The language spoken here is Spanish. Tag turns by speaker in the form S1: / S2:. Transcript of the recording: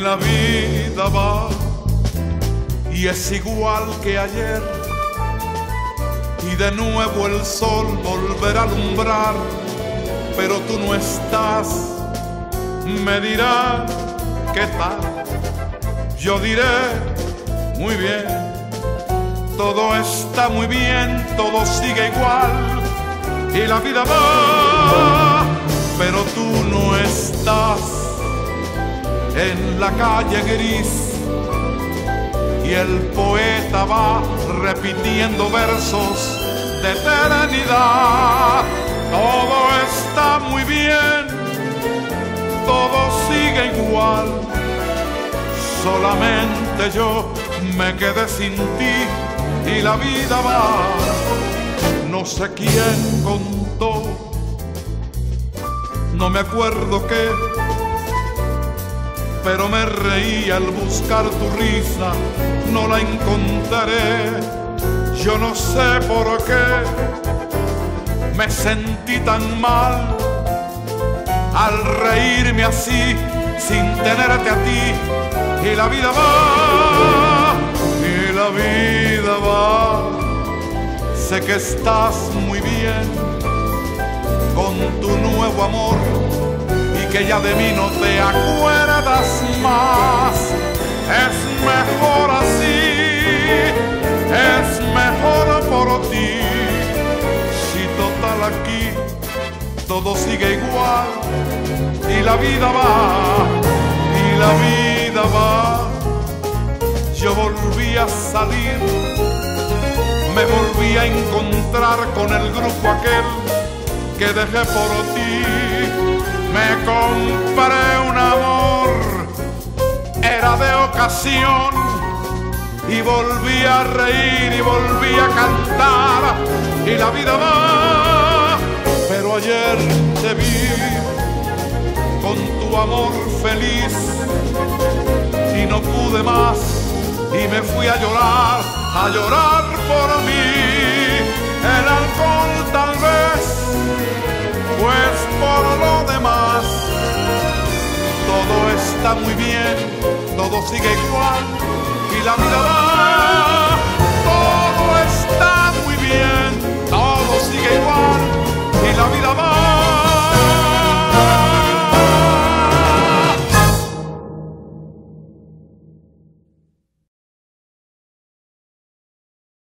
S1: la vida va y es igual que ayer, y de nuevo el sol volverá a alumbrar, pero tú no estás. Me dirá ¿qué tal? Yo diré muy bien, todo está muy bien, todo sigue igual y la vida va, pero tú no estás. En la calle gris y el poeta va repitiendo versos de eternidad. Todo está muy bien, todo sigue igual, solamente yo me quedé sin ti y la vida va. No sé quién contó, no me acuerdo qué, pero me reí al buscar tu risa, no la encontraré. Yo no sé por qué me sentí tan mal al reírme así sin tenerte a ti, y la vida va, y la vida va. Sé que estás muy bien con tu nuevo amor y que ya de mí no te acuerdas más. Es mejor así, es mejor por ti. Si total aquí todo sigue igual y la vida va, y la vida va. Yo volví a salir, me volví a encontrar con el grupo aquel que dejé por ti. Me compré un amor, era de ocasión, y volví a reír y volví a cantar y la vida va. Pero ayer te vi con tu amor feliz y no pude más y me fui a llorar por mí. El alcohol tal vez, pues por lo demás todo está muy bien, todo sigue igual y la vida va.